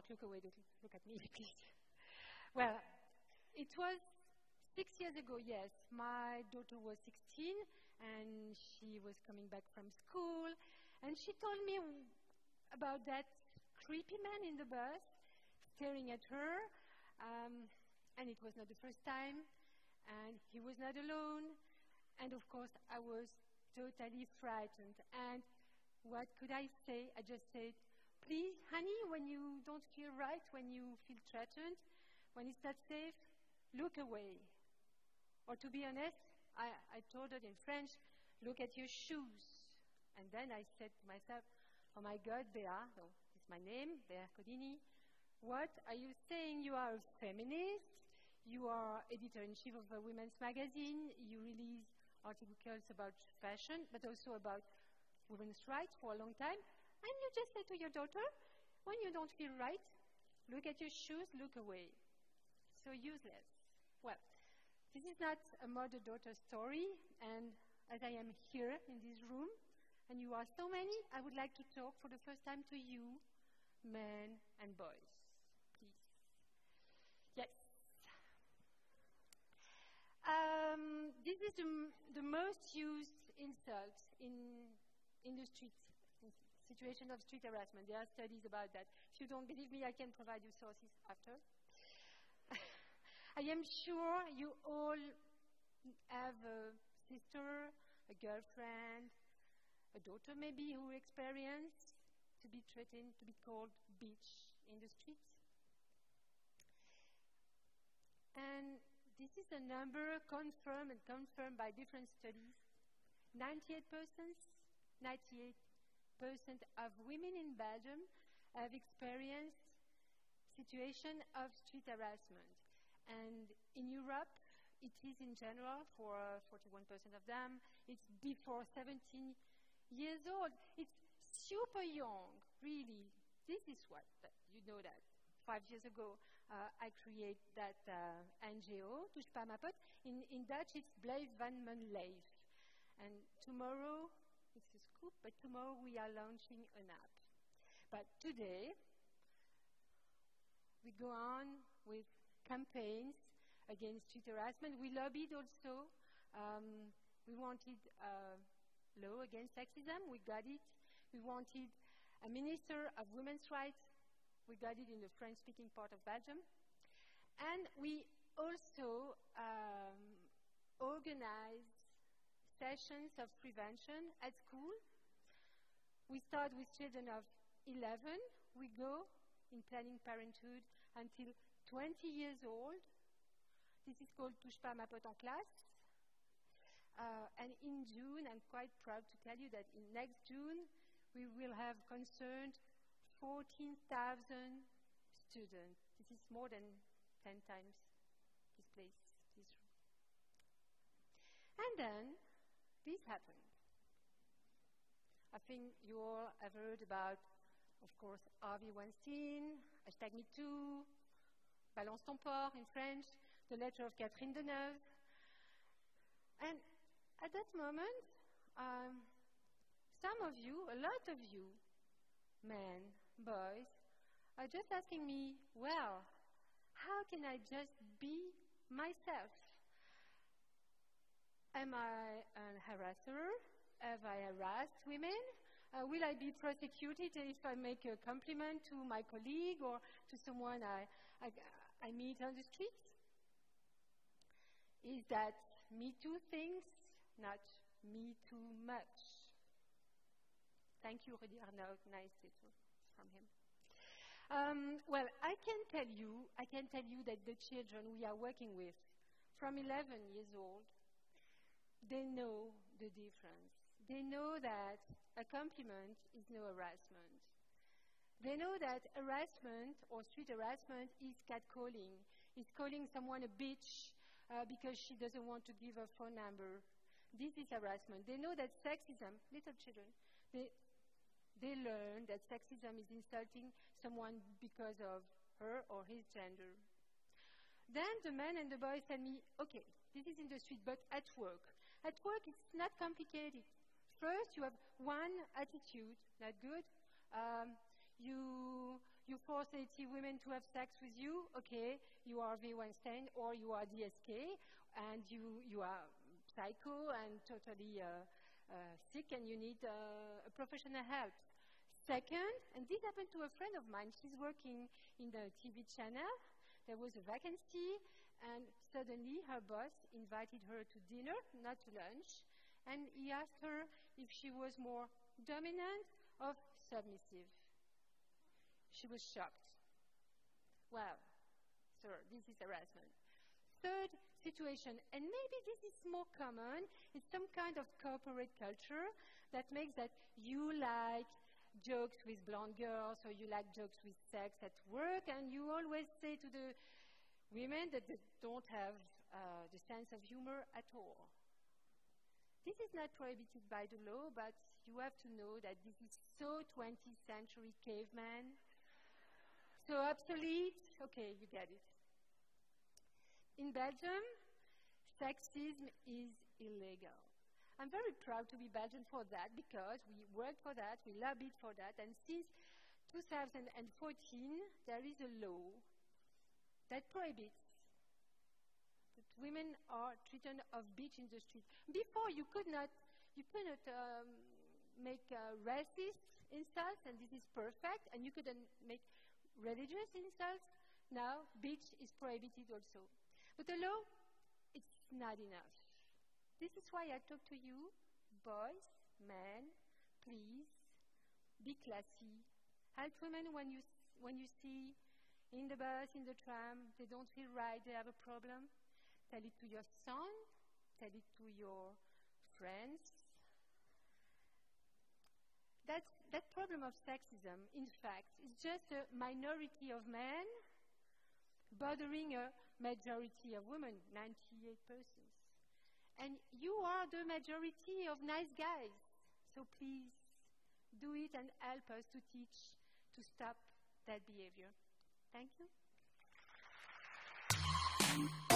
Don't look away, don't look at me, please. Well, it was 6 years ago, yes. My daughter was 16, and she was coming back from school, and she told me about that creepy man in the bus staring at her, and it was not the first time, and he was not alone, and of course I was totally frightened. And what could I say? I just said, please, honey, when you don't feel right, when you feel threatened, when it's not safe, look away. Or to be honest, I told her in French, look at your shoes. And then I said to myself, oh my God, Bea, no, it's my name, Bea Codini, what are you saying? You are a feminist, you are editor-in-chief of a women's magazine, you release articles about fashion, but also about women's rights for a long time, and you just say to your daughter, when you don't feel right, look at your shoes, look away. So useless. Well, this is not a mother-daughter story, and as I am here in this room, and you are so many, I would like to talk for the first time to you, men and boys. Please. Yes. This is the most used insult in the street, in situation of street harassment. There are studies about that. If you don't believe me, I can provide you sources after. I am sure you all have a sister, a girlfriend, a daughter maybe who experienced to be threatened, to be called bitch in the streets. And this is a number confirmed by different studies. 98% of women in Belgium have experienced situation of street harassment. And in Europe, it is in general for 41% of them. It's before 17 years old. It's super young, really. This is what, you know that. 5 years ago, I created that NGO, Touche pas ma pote. In Dutch, it's Blijf van mijn lijf. And tomorrow, it's a scoop, but tomorrow we are launching an app. But today, we go on with campaigns against street harassment. We lobbied also. We wanted a law against sexism. We got it. We wanted a minister of women's rights. We got it in the French-speaking part of Belgium. And we also organize sessions of prevention at school. We start with children of 11. We go in planning parenthood until 20 years old. This is called Touche pas ma pote en classe. And in June, I'm quite proud to tell you that in next June, we will have concerned 14,000 students. This is more than 10 times this place, this room. And then, this happened. I think you all have heard about, of course, Harvey Weinstein, #MeToo, Balance ton porc in French, the letter of Catherine Deneuve. And at that moment, some of you, a lot of you, men, boys, are just asking me, well, how can I just be myself? Am I a harasser? Have I harassed women? Will I be prosecuted if I make a compliment to my colleague or to someone I meet on the street? Is that me too things, not me too much? Thank you, Rudy Arnaud. Nice title from him. Well, I can tell you that the children we are working with, from 11 years old, they know the difference. They know that a compliment is no harassment. They know that harassment or street harassment is catcalling, is calling someone a bitch because she doesn't want to give a phone number. This is harassment. They know that sexism, little children, they learn that sexism is insulting someone because of her or his gender. Then the men and the boys tell me, okay, this is in the street, but at work. At work, it's not complicated. First, you have one attitude, not good. you force 80 women to have sex with you, okay, you are V. Weinstein or you are DSK, and you are psycho and totally sick, and you need a professional help. Second, and this happened to a friend of mine, she's working in the TV channel, there was a vacancy, and suddenly her boss invited her to dinner, not to lunch, and he asked her if she was more dominant or submissive. She was shocked. Well, sir, this is harassment. Third situation, and maybe this is more common, it's some kind of corporate culture that makes that you like jokes with blonde girls or you like jokes with sex at work, and you always say to the women that they don't have the sense of humor at all. This is not prohibited by the law, but you have to know that this is so 20th century caveman, so obsolete. Okay, you get it. In Belgium, sexism is illegal. I'm very proud to be Belgian for that, because we worked for that, we lobbied for that, and since 2014, there is a law that prohibits that women are treated of bitch in the street. Before, you could not make racist insults, and this is perfect, and you couldn't make religious insults. Now, bitch is prohibited also. But the law, it's not enough. This is why I talk to you, boys, men, please, be classy. Help women when you see in the bus, in the tram, they don't feel right, they have a problem. Tell it to your son, tell it to your friends. That problem of sexism, in fact, is just a minority of men bothering a majority of women, 98%. And you are the majority of nice guys. So please, do it and help us to teach, to stop that behavior. Thank you.